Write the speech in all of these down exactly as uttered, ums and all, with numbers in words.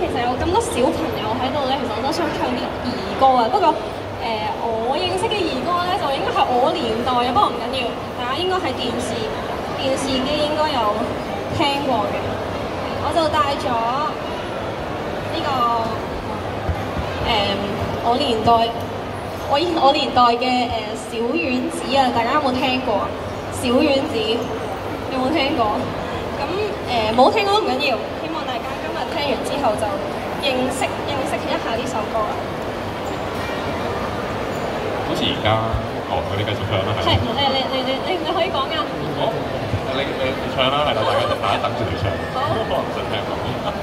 其實有咁多小朋友喺度咧，其實我都想唱啲兒歌啊。不過誒、呃，我認識嘅兒歌咧，就應該係我年代嘅，不過唔緊要，大家應該喺電視電視機應該有聽過嘅。我就帶咗呢、這個誒、呃，我年代我我年代嘅誒、呃、小丸子啊，大家有冇聽過？小丸子有冇聽過？咁誒冇聽過都唔緊要，希望大家今日聽完之後就認識認識一下呢首歌啦。 好似而家，哦，你繼續唱啦，係。 係，你你你你你你可以講㗎。 好，你你你唱啦，係啦，大家大家等住你唱。好，可能唔想聽講。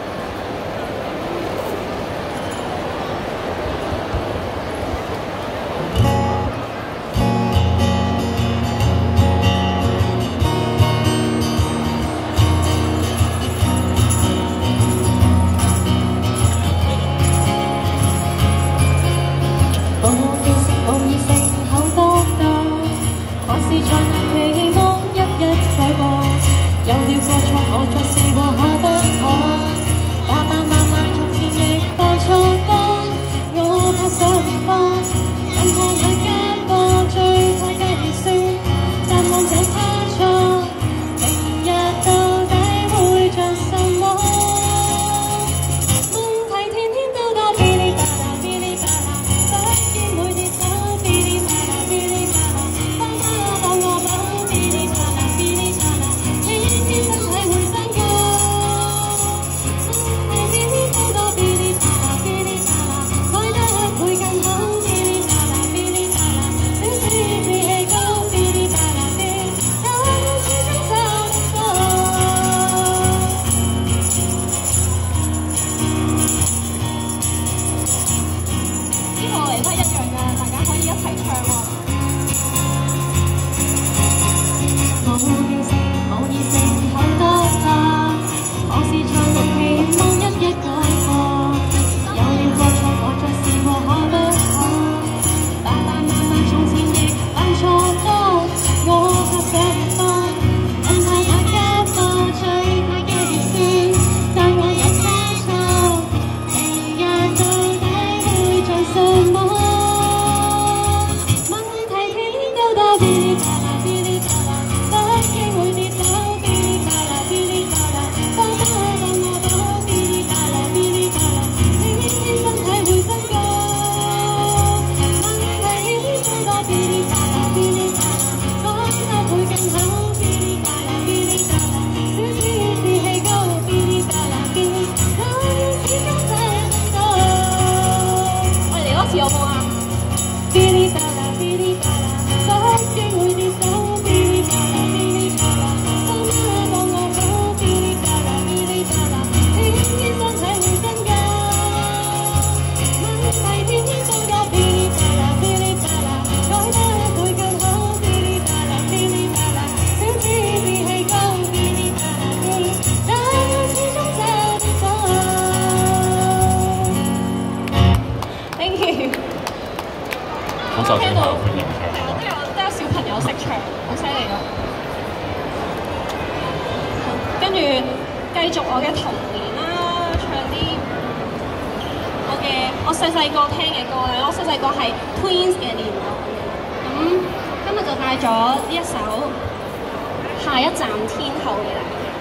聽到都有都有都有小朋友識唱，好犀利咯！跟住繼續我嘅童年啦，唱啲我嘅我細細個聽嘅歌咧。我細細個係 Twins 嘅年代，咁今日就帶咗呢一首《下一站天后》嘅大家。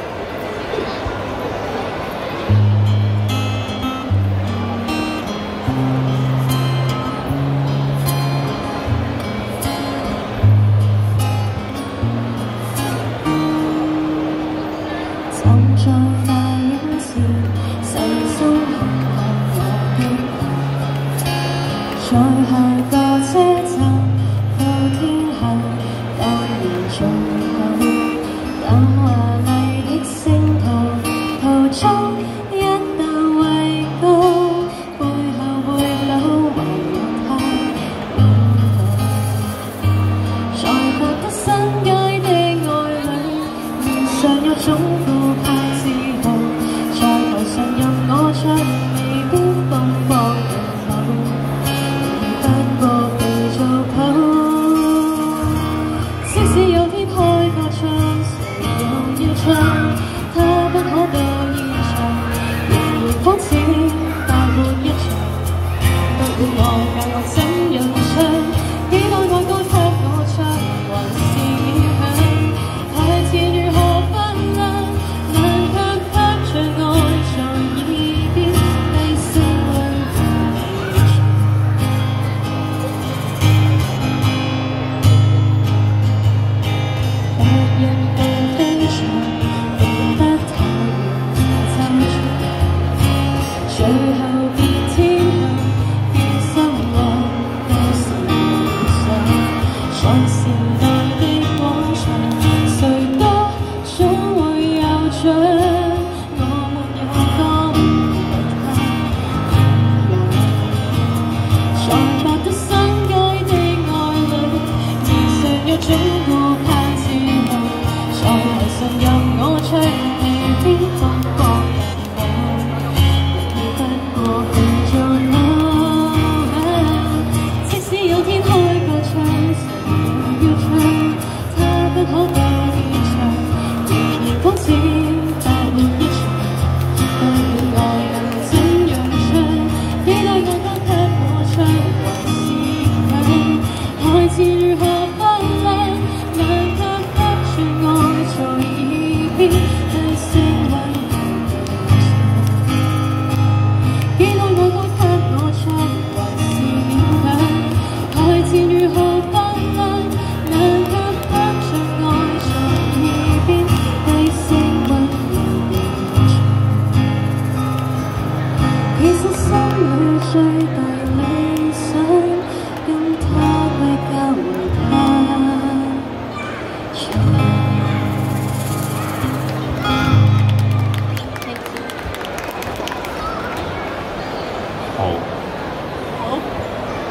在下個車站到天后，當年最後，但華麗的星途，途中一道畏高，背後背縷還有他面孔，在覺得新街的愛侶，面上有種顧客自豪，在台上任我唱未必東方人口。不過被做抱，即使有天開個唱，誰又要唱？他不可到現場。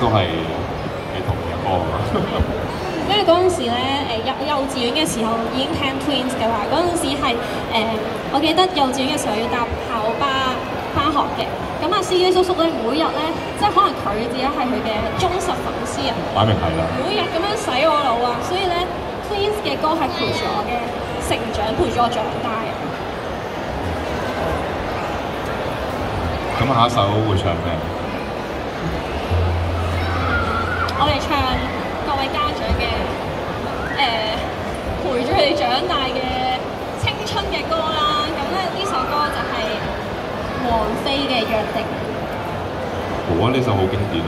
都係你同嘅歌啊！ 因為嗰陣時咧，誒幼幼稚園嘅時候已經聽 Twins 嘅啦。嗰陣時係誒，我記得幼稚園嘅時候要搭校巴翻學嘅。咁啊，司機叔叔咧，每日咧，即係可能佢自己係佢嘅忠實粉絲啊。 擺明係啦。 每日咁樣洗我腦啊，所以咧 Twins 嘅歌係陪住我嘅成長，陪住我長大嘅。 咁下一首會唱咩？ 我哋唱各位家長嘅誒、呃、陪住佢哋長大嘅青春嘅歌啦。咁咧呢首歌就係王菲嘅《約定》。 好啊！呢首好經典啊！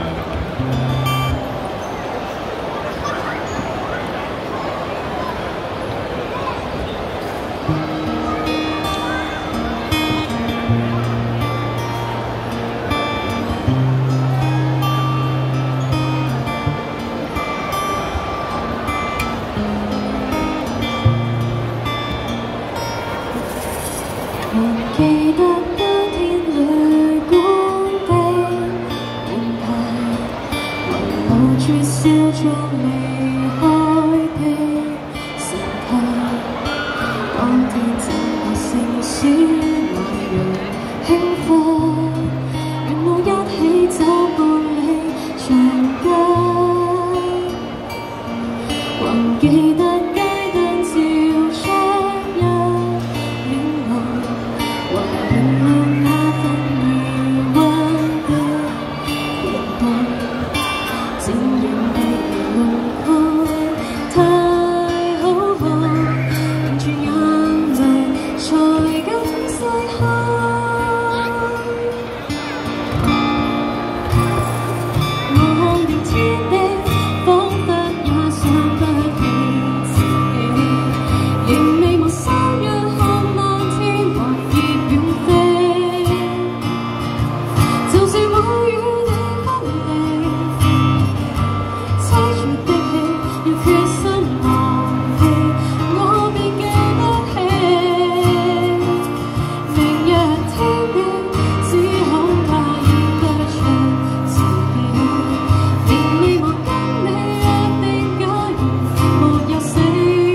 記得當天淚光的門牌，還抱住笑着離開的神態。當天整個城市來陽輕快，願我一起走過你長街，還記得街燈照出一臉來。原諒那份疑惑的期待，漸遠的輪廓太好看，忍住眼淚才敢細看。望見天地，彷彿也想不起自己，仍未忘三約看那天還熱遠飛。就算會與你分離，凄絕的戲要決心忘記，我便記不起。明日天地，只恐怕演得出自己，仍未忘跟你約定，假如沒有死，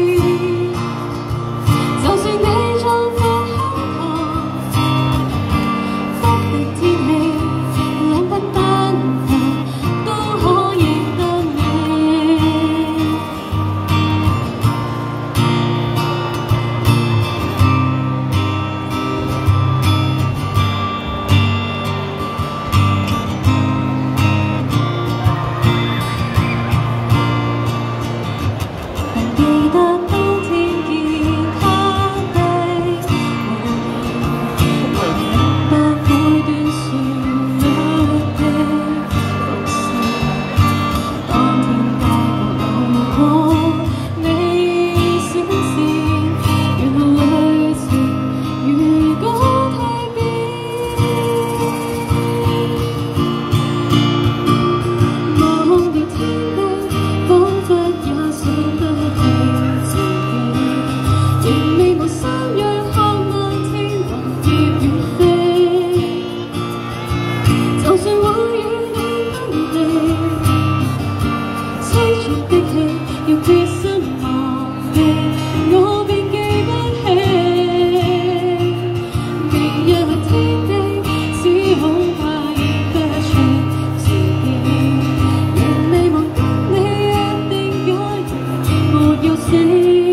就算你壯闊胸膛，不敵天氣，兩不單行，都可認得你。還記得當天見他的模樣，不每段旋律的伏線。當天街角路過你閃閃，原來旅程如果蛻變。忘掉天地，彷彿也想不起自己，仍未忘三約看那天還熱遠飛。就算會與你分離，凄絕的戲要決心忘記，我便記不起。明日天地，只恐怕認得出自己，仍未忘跟你約定，假如沒有死，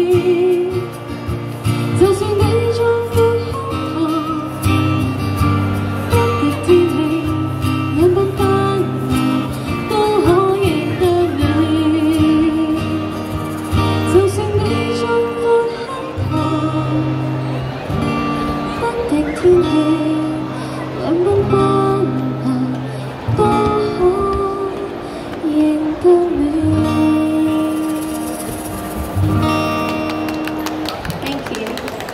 就算你壯闊胸膛，不敵天氣，兩不單行，都可認得你。就算你壯闊胸膛，不敵天氣，兩不單行，都可認得你。Thank you。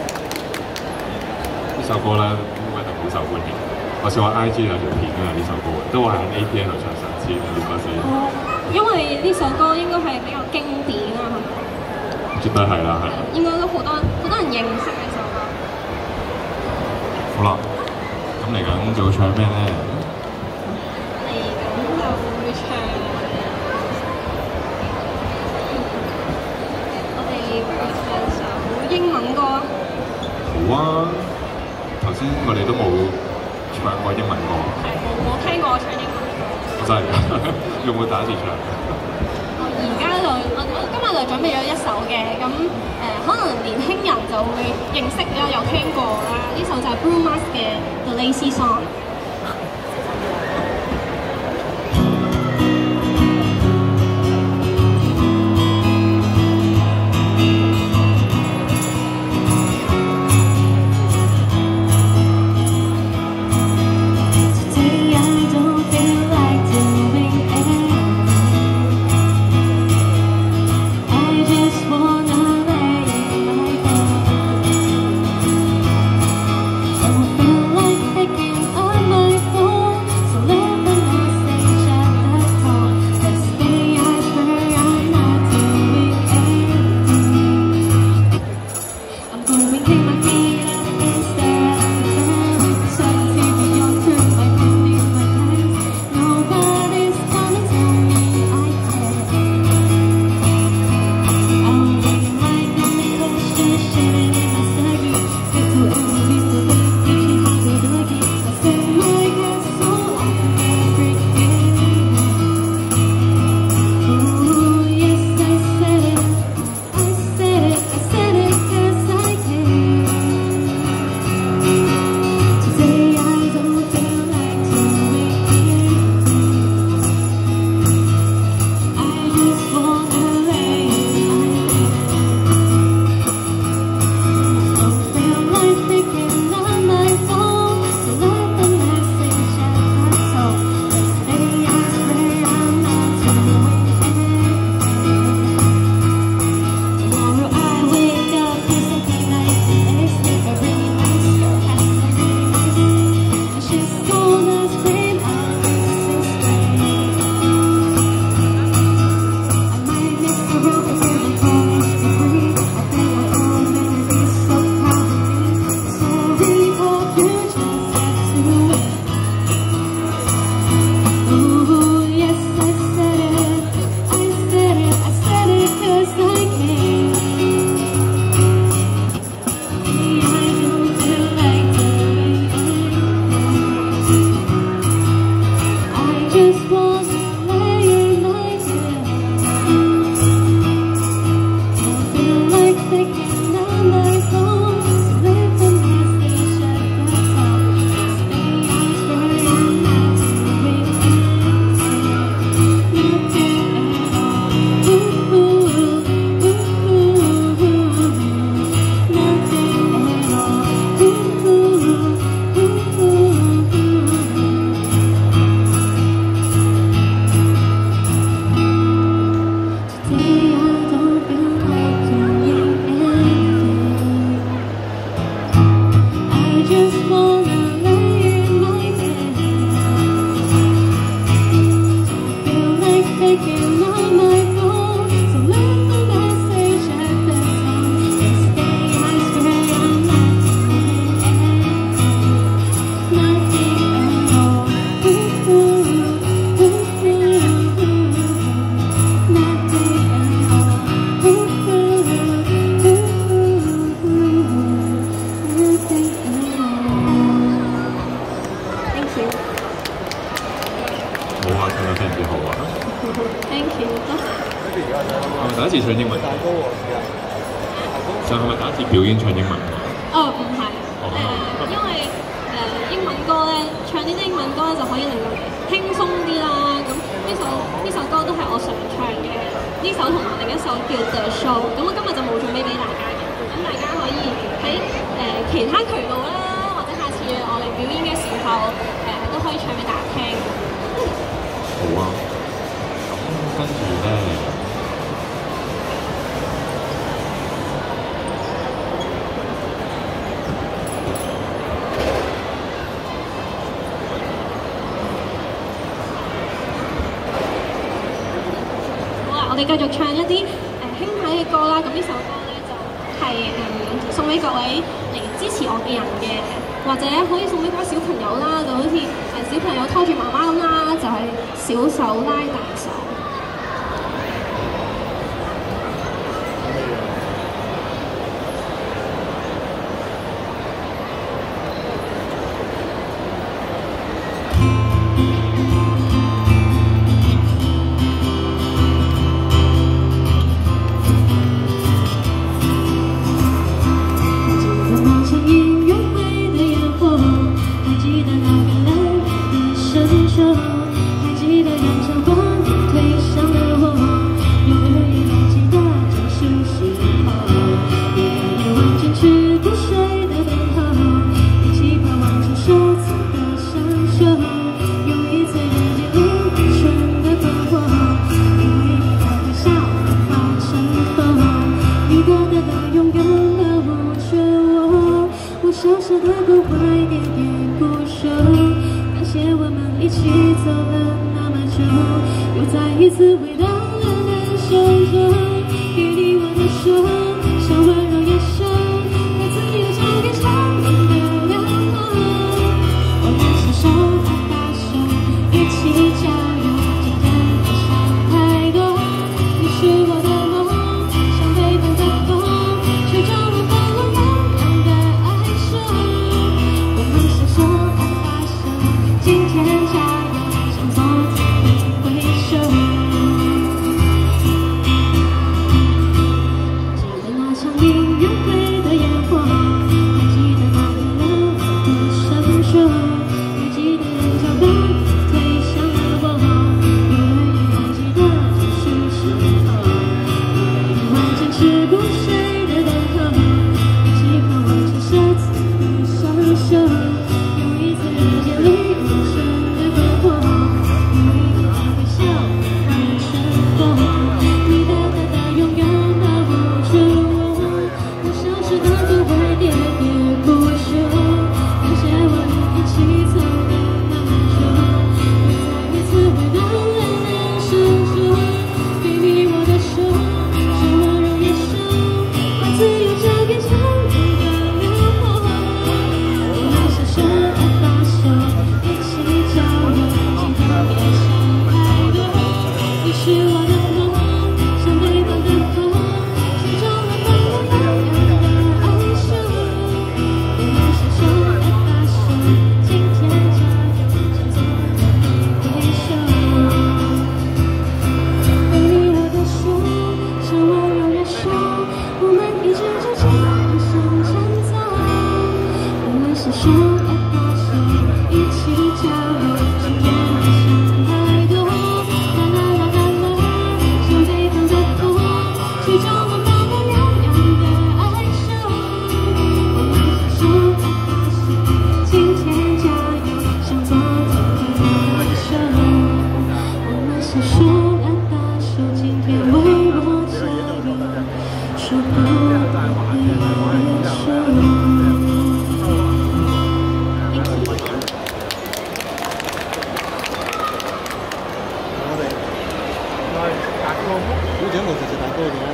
呢首歌咧應該係好受歡迎。我試過 I G 有條片啊，呢首歌都話喺 A P N 度唱十次，點解先？ 哦，因為呢首歌應該係比較經典啊，係咪？ 絕對係啦，係啦。 應該都好多好多人認識呢首歌。 好啦，咁嚟緊仲會唱咩咧？ 嚟緊就會唱。 啊！頭先我哋都冇唱過英文歌， 係冇冇聽過我唱英文歌。 真係㗎，有冇第一次唱？ 而家就我我今日就準備咗一首嘅，咁誒、呃、可能年輕人就會認識啦，有聽過啦。呢首就係 Bruno Mars 嘅 The Lazy Song。 第一次唱英文，就係咪第一次表演唱英文？ 哦，唔係，誒，因為誒英文歌咧，唱呢啲英文歌咧就可以令到你輕鬆啲啦。咁呢首呢首歌都係我常唱嘅，呢首同埋另一首叫 The Show。咁我今日就冇準備俾大家嘅，咁大家可以喺誒其他渠道啦，或者下次我哋表演嘅時候，誒都可以唱俾大家聽。 好啊，咁跟住咧。 我哋繼續唱一啲誒輕快嘅歌啦，咁呢首歌咧就係、是、誒、嗯、送俾各位嚟支持我嘅人嘅，或者可以送俾各位小朋友啦，就好似誒、呃、小朋友拖住媽媽咁啦，就係、是、小手拉大手。 起走了那么久，又再一次回到了人生中，给你我的手，像温柔野兽，把自由交给长远的辽阔。我们携手拉大手，一起加油，今天的伤太多，你是我的梦，像北方的风，吹着我放我遥远的爱手。我们携手拉大手，今天加油，向昨天挥手。记得那场音乐会的烟火，还记得那个冷冷的伸手，还记得眼角被推向了我，有人也还记得这是时候，有人还坚持不睡的等候，一起渴望着下次的相守，有一次遇见你眼神的困惑，有一次微笑让人沉默，你大大的拥有把握住我，我像是当作会喋喋不休，感谢我们一起走了那么久，又再一次回到了人生中，给你我的手，像温柔野兽，把自由交给长远的辽阔。我们携手拉大手，一起加油，今天别想太多，你是我的梦，像北方的风，吹着我放我遥远的爱手。我们携手拉大手，今天加油，向昨天挥手。给你我的手，像温柔野兽，我们一直就这样向前走。我们携手拉大手，一起加油，今天别想太多。啦啦啦啦啦，像北方的风，吹着我放我遥远的爱手。我们携手拉大手，今天加油，向昨天挥手。我们携手拉大手，今天为我加油，说不会回首。 古井我其實大哥嘅，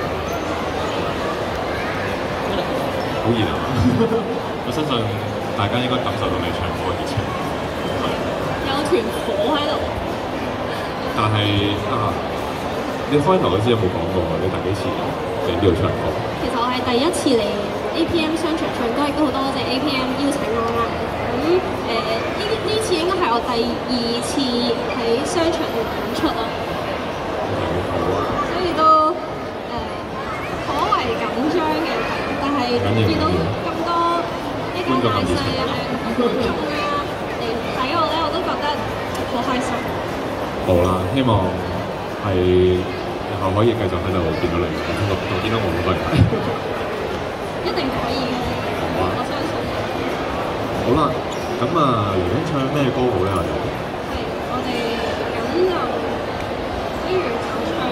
好熱啊！我相信大家應該感受到你唱歌嘅熱情， 有團火喺度。 但係啊，你開頭嗰時有冇講過你第幾次嚟呢度唱歌？ 其實我係第一次嚟 A P M 商場唱歌，亦都好多謝 A P M 邀請我啦。咁誒呢呢次應該係我第二次喺商場度演出啦， 好啊！ 所以都誒頗為緊張嘅。但係見到咁多一家大細啊，係觀眾啊嚟睇我咧，我都覺得好開心。 好啦，希望係日後可以繼續喺度見到你，見到見到我好多人。 一定可以嘅， 好啊我相信。 好啦，咁啊，嚟緊唱咩歌好咧？我哋係，我哋咁就不如就唱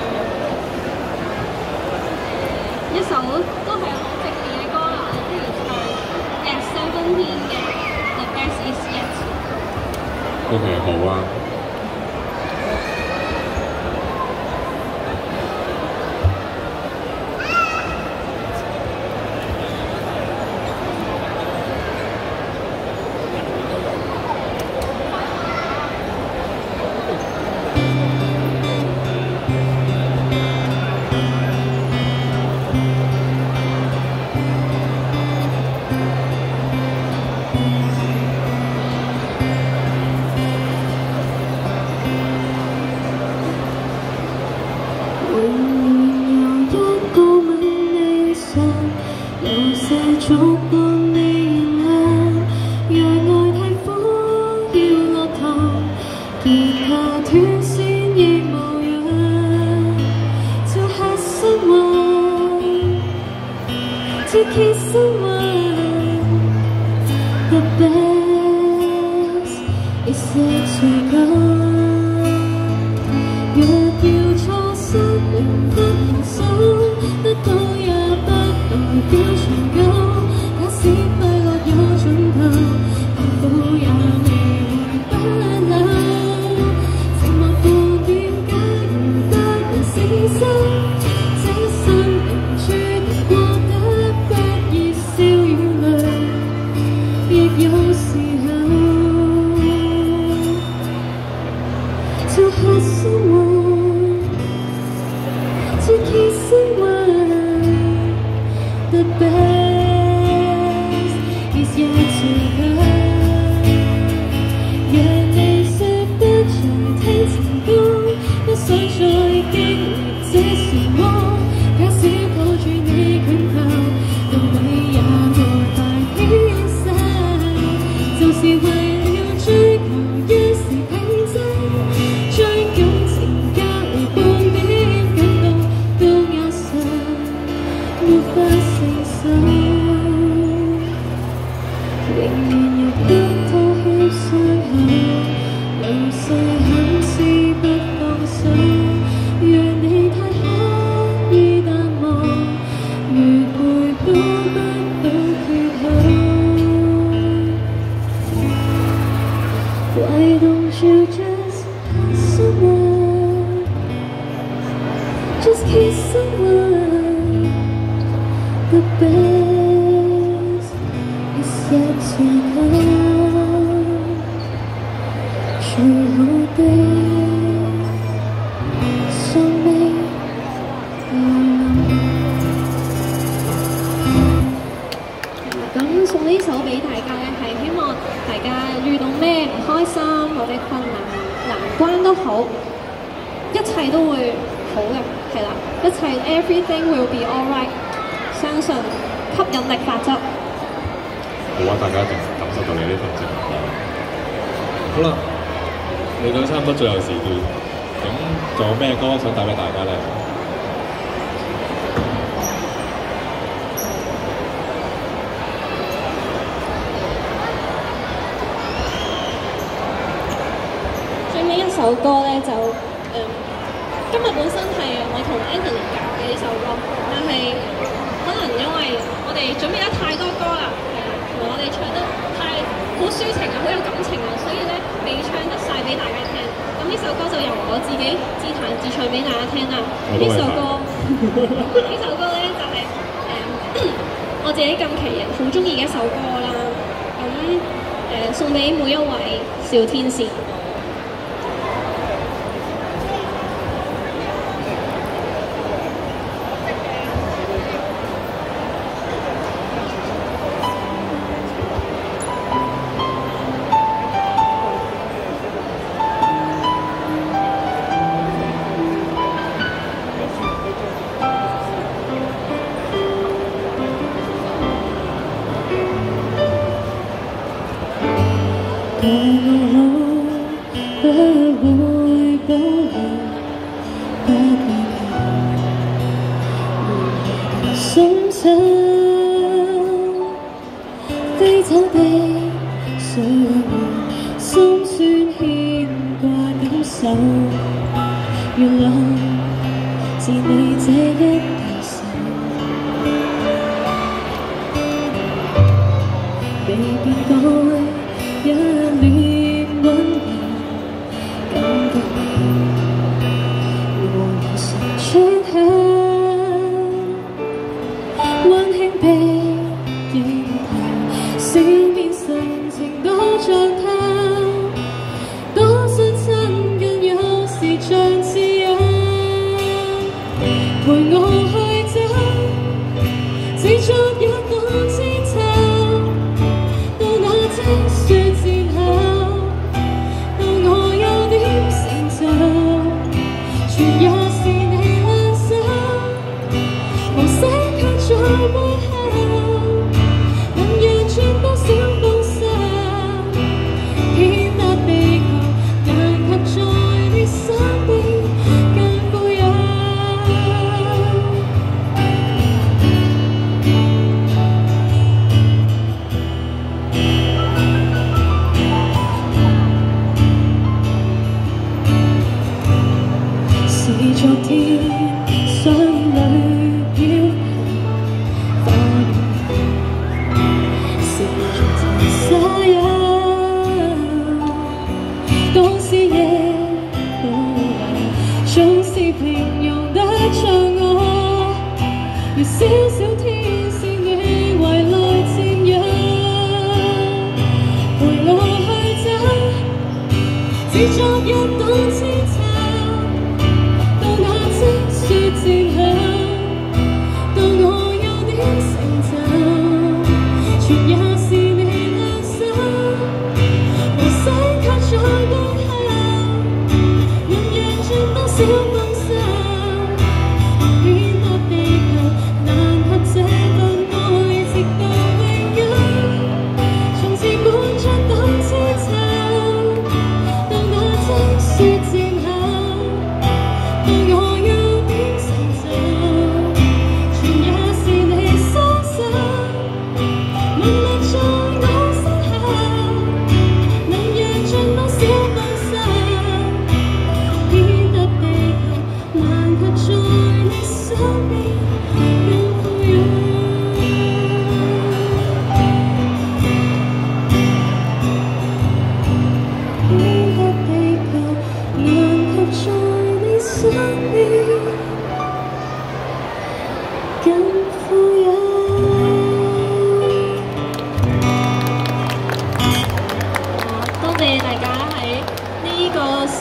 誒一首都係好正面嘅歌啦，我哋不如唱 At Seventeen 嘅 The Best Is Yet。 O K， 好啊。 觸過你眼亮，讓愛太苦要我痛，結下斷線亦無恙，就係失望，就其失望。The best is yet to come。若要錯失永不認手，得到也不代表長久。假使快樂有盡頭，幸福也未會不留。 有時候就嚇 someone to kiss someone. The best is yet to come. 讓你識得再聽情歌，不想再經歷這時光。假使抱住你拳頭，到底也無法犧牲，就是為了追求一時平靜，將感情隔離半點感動都壓上，沒法承受，永遠入不妥協傷口，流逝很似不放手，讓你太刻意淡忘，越回報不到缺口。Why don't you just kiss someone? Just kiss someone. The best is yet to come. 最好的尚未咁送呢首俾大家咧，係希望大家遇到咩唔開心或者困難難關都好，一切都會好嘅，係啦，一切 everything will be alright。相信吸引力法則。 好啊，大家一定感受到你呢份正能量。 好啦，嚟到差唔多最後時段，咁仲有咩歌想帶俾大家咧？ 最尾一首歌咧就誒、嗯，今日本身係我同 Anthony 揀嘅呢首歌，但係可能因為我哋準備得太多歌啦，係啊，同埋我哋唱得太好抒情啊，好有感情啊，所以咧未唱得晒俾大家聽。咁呢首歌就由我自己自彈自唱俾大家聽啦。呢首歌呢首歌咧就係、是、誒、嗯、我自己近期好中意嘅一首歌啦。咁誒、呃、送俾每一位小天使。 不會保留，不會求，想走飛走的歲月，心酸牽掛感受，原來是你這一對手，未變改一臉溫柔。感覺你和我常出口，溫馨被認同，笑面神情多着透，多想親近有時像摯友，陪我。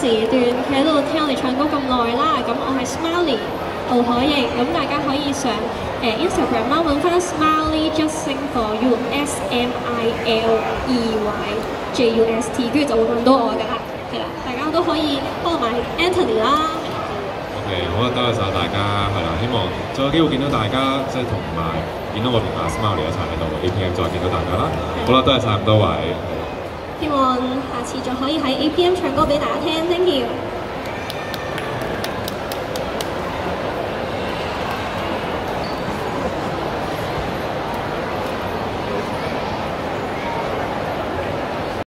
時段企喺度聽我哋唱歌咁耐啦。咁我係 Smiley 奧海瑩，咁大家可以上誒、呃、Instagram 啦，揾翻 Smiley Just Sing For You S M I L E Y J U S T， 跟住就會揾到我㗎啦。係啦，大家都可以幫我埋 Anthony 啦。 OK， 好啊，多謝晒大家，係啦，希望再有機會見到大家，即係同埋見到我同阿 Smiley 一齊喺度 A P M 再見到大家啦。好啦，多謝晒咁多位。 希望下次再可以喺 A P M 唱歌俾大家聽 ，thank you。